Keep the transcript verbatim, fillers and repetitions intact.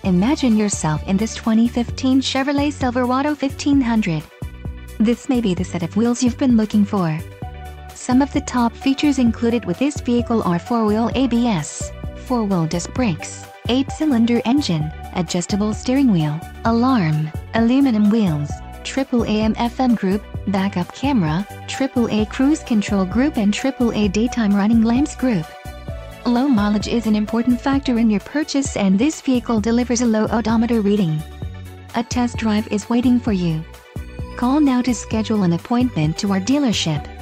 Imagine yourself in this twenty fifteen Chevrolet Silverado fifteen hundred. This may be the set of wheels you've been looking for. Some of the top features included with this vehicle are four-wheel A B S, four-wheel disc brakes, eight-cylinder engine, adjustable steering wheel, alarm, aluminum wheels, triple A M F M group, backup camera, triple A cruise control group and triple A daytime running lamps group. Low mileage is an important factor in your purchase, and this vehicle delivers a low odometer reading. A test drive is waiting for you. Call now to schedule an appointment to our dealership.